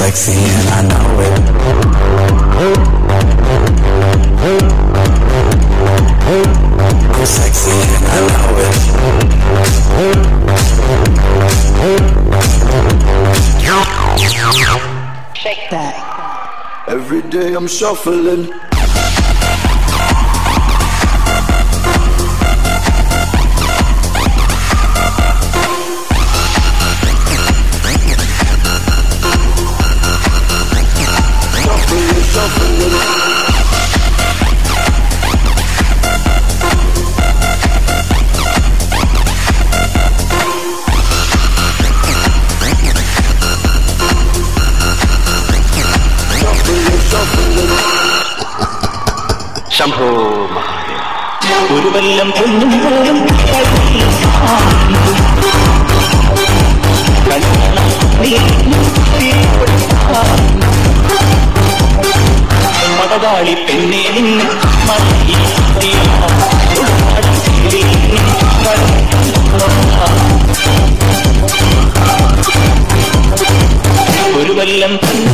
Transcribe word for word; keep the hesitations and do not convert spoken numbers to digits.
sexy and I know it. I'm sexy and I know it. Shake that. Every day I'm shuffling. ശംഭോ മഹാദേവ ഒരു വല്ലം പൊന്നും പോലും മതവാളി പെണ്ണെ നിന്ന് ഒരു വല്ലം